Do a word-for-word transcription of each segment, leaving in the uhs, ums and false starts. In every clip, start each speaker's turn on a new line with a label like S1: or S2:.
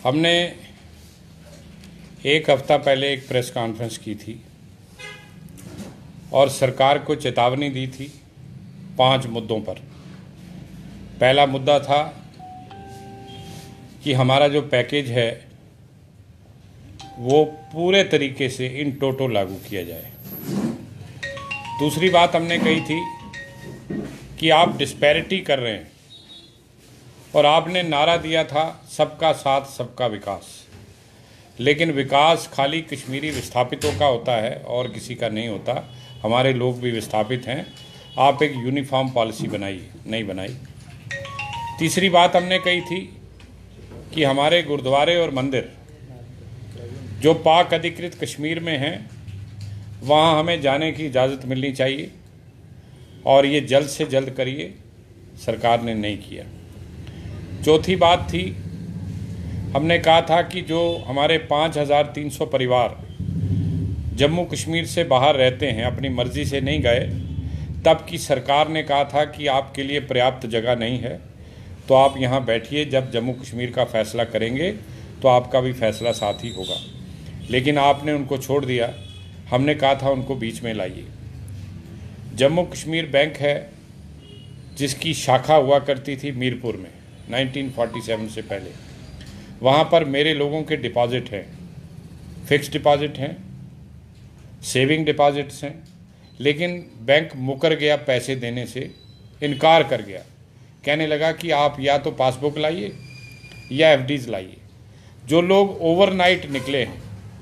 S1: हमने एक हफ्ता पहले एक प्रेस कॉन्फ्रेंस की थी और सरकार को चेतावनी दी थी पांच मुद्दों पर। पहला मुद्दा था कि हमारा जो पैकेज है वो पूरे तरीके से इन टोटो लागू किया जाए। दूसरी बात हमने कही थी कि आप डिस्पैरिटी कर रहे हैं और आपने नारा दिया था सबका साथ सबका विकास, लेकिन विकास खाली कश्मीरी विस्थापितों का होता है और किसी का नहीं होता। हमारे लोग भी विस्थापित हैं। आप एक यूनिफॉर्म पॉलिसी बनाइए, नहीं बनाई। तीसरी बात हमने कही थी कि हमारे गुरुद्वारे और मंदिर जो पाक अधिकृत कश्मीर में हैं वहाँ हमें जाने की इजाज़त मिलनी चाहिए और ये जल्द से जल्द करिए। सरकार ने नहीं किया। चौथी बात थी, हमने कहा था कि जो हमारे पाँच हज़ार तीन सौ परिवार जम्मू कश्मीर से बाहर रहते हैं, अपनी मर्ज़ी से नहीं गए, तब की सरकार ने कहा था कि आपके लिए पर्याप्त जगह नहीं है तो आप यहाँ बैठिए, जब जम्मू कश्मीर का फ़ैसला करेंगे तो आपका भी फ़ैसला साथ ही होगा। लेकिन आपने उनको छोड़ दिया। हमने कहा था उनको बीच में लाइए। जम्मू कश्मीर बैंक है जिसकी शाखा हुआ करती थी मीरपुर में उन्नीस सौ सैंतालीस से पहले। वहाँ पर मेरे लोगों के डिपॉज़िट हैं, फिक्स्ड डिपॉज़िट हैं, सेविंग डिपॉज़िट्स हैं, लेकिन बैंक मुकर गया, पैसे देने से इनकार कर गया। कहने लगा कि आप या तो पासबुक लाइए या एफडीज़ लाइए। जो लोग ओवरनाइट निकले हैं,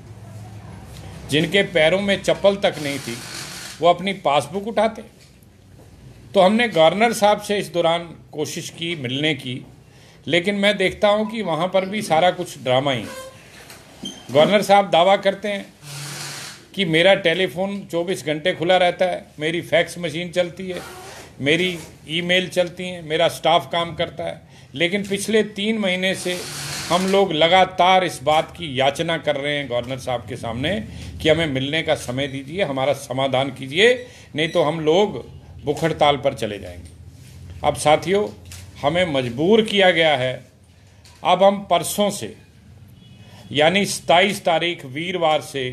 S1: जिनके पैरों में चप्पल तक नहीं थी, वो अपनी पासबुक उठाते। तो हमने गवर्नर साहब से इस दौरान कोशिश की मिलने की, लेकिन मैं देखता हूं कि वहां पर भी सारा कुछ ड्रामा ही। गवर्नर साहब दावा करते हैं कि मेरा टेलीफोन चौबीस घंटे खुला रहता है, मेरी फैक्स मशीन चलती है, मेरी ईमेल चलती हैं, मेरा स्टाफ काम करता है। लेकिन पिछले तीन महीने से हम लोग लगातार इस बात की याचना कर रहे हैं गवर्नर साहब के सामने कि हमें मिलने का समय दीजिए, हमारा समाधान कीजिए, नहीं तो हम लोग भूख हड़ताल पर चले जाएंगे। अब साथियों, हमें मजबूर किया गया है। अब हम परसों से यानी सत्ताईस तारीख वीरवार से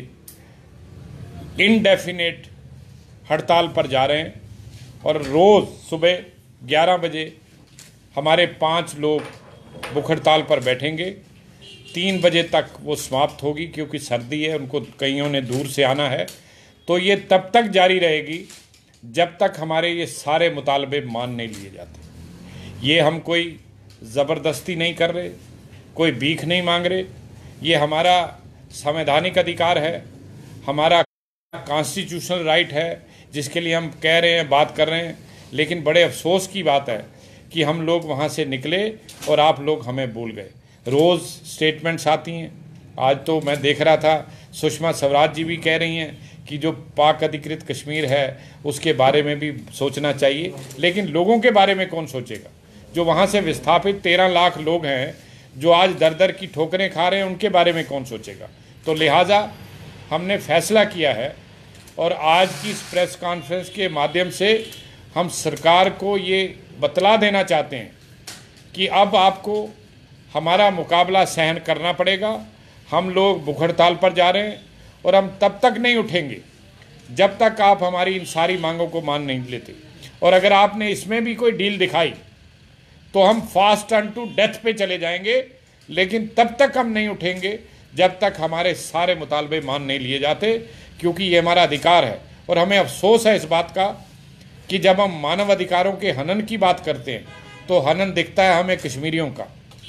S1: इनडेफिनेट हड़ताल पर जा रहे हैं और रोज़ सुबह ग्यारह बजे हमारे पाँच लोग भूख हड़ताल पर बैठेंगे। तीन बजे तक वो समाप्त होगी, क्योंकि सर्दी है, उनको कईयों ने दूर से आना है। तो ये तब तक जारी रहेगी जब तक हमारे ये सारे मुतालबे मान नहीं लिए जाते। ये हम कोई ज़बरदस्ती नहीं कर रहे, कोई भीख नहीं मांग रहे। ये हमारा संवैधानिक अधिकार है, हमारा कॉन्स्टिट्यूशनल राइट है, जिसके लिए हम कह रहे हैं, बात कर रहे हैं। लेकिन बड़े अफसोस की बात है कि हम लोग वहाँ से निकले और आप लोग हमें भूल गए। रोज़ स्टेटमेंट्स आती हैं। आज तो मैं देख रहा था, सुषमा स्वराज जी भी कह रही हैं कि जो पाक अधिकृत कश्मीर है उसके बारे में भी सोचना चाहिए। लेकिन लोगों के बारे में कौन सोचेगा? जो वहाँ से विस्थापित तेरह लाख लोग हैं जो आज दर दर की ठोकरें खा रहे हैं, उनके बारे में कौन सोचेगा? तो लिहाजा हमने फैसला किया है और आज की इस प्रेस कॉन्फ्रेंस के माध्यम से हम सरकार को ये बतला देना चाहते हैं कि अब आपको हमारा मुकाबला सहन करना पड़ेगा। हम लोग भूख हड़ताल पर जा रहे हैं और हम तब तक नहीं उठेंगे जब तक आप हमारी इन सारी मांगों को मान नहीं लेते। और अगर आपने इसमें भी कोई डील दिखाई तो हम फास्ट टर्न टू डेथ पे चले जाएंगे। लेकिन तब तक हम नहीं उठेंगे जब तक हमारे सारे मुतालबे मान नहीं लिए जाते, क्योंकि ये हमारा अधिकार है। और हमें अफसोस है इस बात का कि जब हम मानव अधिकारों के हनन की बात करते हैं तो हनन दिखता है हमें कश्मीरियों का,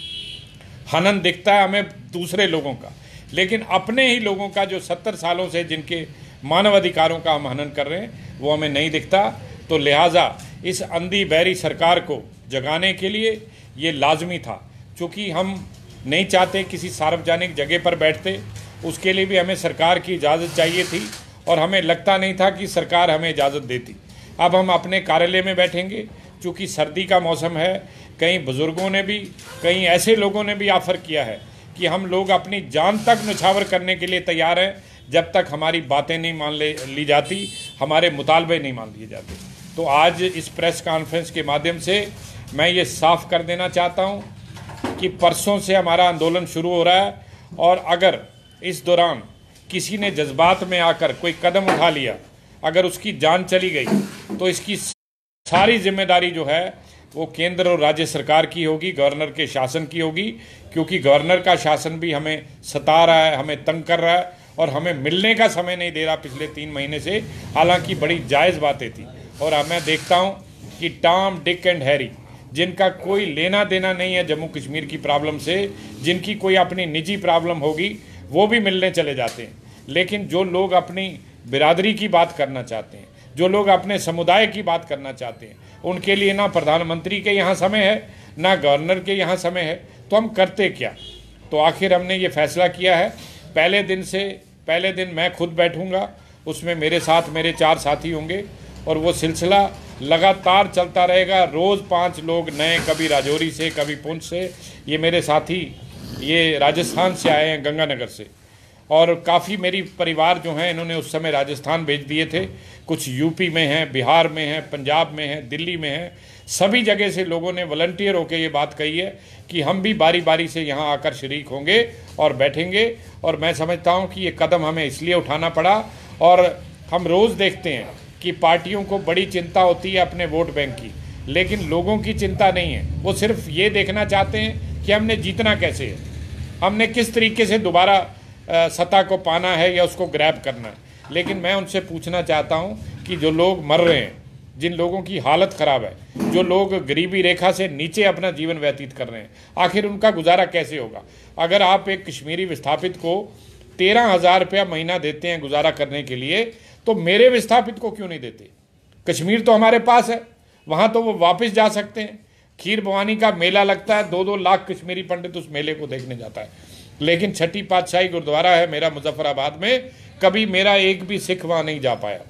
S1: हनन दिखता है हमें दूसरे लोगों का, लेकिन अपने ही लोगों का जो सत्तर सालों से जिनके मानव अधिकारों का हम हनन कर रहे हैं वो हमें नहीं दिखता। तो लिहाजा इस अंधी बहरी सरकार को जगाने के लिए ये लाजमी था। चूँकि हम नहीं चाहते किसी सार्वजनिक जगह पर बैठते, उसके लिए भी हमें सरकार की इजाज़त चाहिए थी और हमें लगता नहीं था कि सरकार हमें इजाज़त देती। अब हम अपने कार्यालय में बैठेंगे। चूँकि सर्दी का मौसम है, कई बुज़ुर्गों ने भी, कई ऐसे लोगों ने भी ऑफ़र किया है कि हम लोग अपनी जान तक न्यौछावर करने के लिए तैयार हैं जब तक हमारी बातें नहीं मान ले ली जाती, हमारे मुतालबे नहीं मान लिए जाते। तो आज इस प्रेस कॉन्फ्रेंस के माध्यम से मैं ये साफ कर देना चाहता हूँ कि कि परसों से हमारा आंदोलन शुरू हो रहा है, और अगर इस दौरान किसी ने जज्बात में आकर कोई कदम उठा लिया, अगर उसकी जान चली गई, तो इसकी सारी जिम्मेदारी जो है वो केंद्र और राज्य सरकार की होगी, गवर्नर के शासन की होगी, क्योंकि गवर्नर का शासन भी हमें सता रहा है, हमें तंग कर रहा है और हमें मिलने का समय नहीं दे रहा पिछले तीन महीने से। हालांकि बड़ी जायज़ बातें थी, और अब मैं देखता हूं कि टॉम, डिक एंड हैरी, जिनका कोई लेना देना नहीं है जम्मू कश्मीर की प्रॉब्लम से, जिनकी कोई अपनी निजी प्रॉब्लम होगी, वो भी मिलने चले जाते हैं। लेकिन जो लोग अपनी बिरादरी की बात करना चाहते हैं, जो लोग अपने समुदाय की बात करना चाहते हैं, उनके लिए ना प्रधानमंत्री के यहाँ समय है, ना गवर्नर के यहाँ समय है। तो हम करते क्या? तो आखिर हमने ये फैसला किया है, पहले दिन से पहले दिन मैं खुद बैठूंगा, उसमें मेरे साथ मेरे चार साथी होंगे, और वो सिलसिला लगातार चलता रहेगा। रोज़ पांच लोग नए, कभी राजौरी से, कभी पुंछ से। ये मेरे साथी ये राजस्थान से आए हैं, गंगानगर से, और काफ़ी मेरी परिवार जो हैं इन्होंने उस समय राजस्थान भेज दिए थे। कुछ यूपी में हैं, बिहार में हैं, पंजाब में हैं, दिल्ली में हैं। सभी जगह से लोगों ने वॉलंटियर होकर ये बात कही है कि हम भी बारी बारी से यहाँ आकर शरीक होंगे और बैठेंगे। और मैं समझता हूँ कि ये कदम हमें इसलिए उठाना पड़ा, और हम रोज़ देखते हैं कि पार्टियों को बड़ी चिंता होती है अपने वोट बैंक की, लेकिन लोगों की चिंता नहीं है। वो सिर्फ ये देखना चाहते हैं कि हमने जीतना कैसे है, हमने किस तरीके से दोबारा सत्ता को पाना है या उसको ग्रैब करना है। लेकिन मैं उनसे पूछना चाहता हूं कि जो लोग मर रहे हैं, जिन लोगों की हालत ख़राब है, जो लोग गरीबी रेखा से नीचे अपना जीवन व्यतीत कर रहे हैं, आखिर उनका गुजारा कैसे होगा? अगर आप एक कश्मीरी विस्थापित को तेरह हज़ार रुपया महीना देते हैं गुजारा करने के लिए, तो मेरे विस्थापित को क्यों नहीं देते? कश्मीर तो हमारे पास है, वहाँ तो वो वापस जा सकते हैं। खीर भवानी का मेला लगता है, दो दो लाख कश्मीरी पंडित उस मेले को देखने जाता है। लेकिन छठी पातशाही गुरुद्वारा है मेरा मुजफ्फराबाद में, कभी मेरा एक भी सिख वहाँ नहीं जा पाया।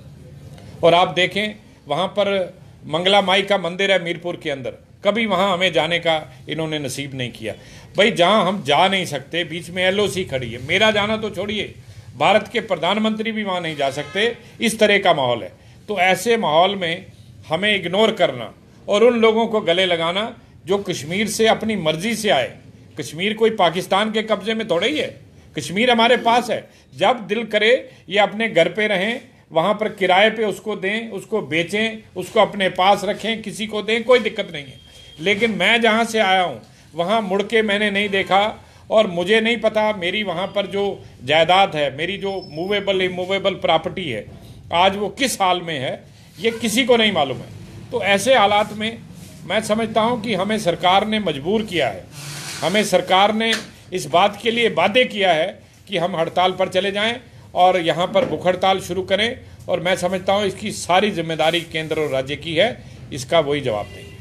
S1: और आप देखें वहाँ पर मंगला माई का मंदिर है मीरपुर के अंदर, कभी वहाँ हमें जाने का इन्होंने नसीब नहीं किया। भाई जहाँ हम जा नहीं सकते, बीच में एल ओ सी खड़ी है, मेरा जाना तो छोड़िए, भारत के प्रधानमंत्री भी वहाँ नहीं जा सकते, इस तरह का माहौल है। तो ऐसे माहौल में हमें इग्नोर करना और उन लोगों को गले लगाना जो कश्मीर से अपनी मर्जी से आए। कश्मीर कोई पाकिस्तान के कब्जे में थोड़ा ही है, कश्मीर हमारे पास है। जब दिल करे ये अपने घर पे रहें, वहाँ पर किराए पे उसको दें, उसको बेचें, उसको अपने पास रखें, किसी को दें, कोई दिक्कत नहीं है। लेकिन मैं जहाँ से आया हूँ वहाँ मुड़ के मैंने नहीं देखा, और मुझे नहीं पता मेरी वहाँ पर जो जायदाद है, मेरी जो मूवेबल इमूवेबल प्रॉपर्टी है, आज वो किस हाल में है, ये किसी को नहीं मालूम है। तो ऐसे हालात में मैं समझता हूँ कि हमें सरकार ने मजबूर किया है, हमें सरकार ने इस बात के लिए वादे किया है कि हम हड़ताल पर चले जाएं और यहाँ पर भूख हड़ताल शुरू करें। और मैं समझता हूँ इसकी सारी जिम्मेदारी केंद्र और राज्य की है, इसका वही जवाब दें।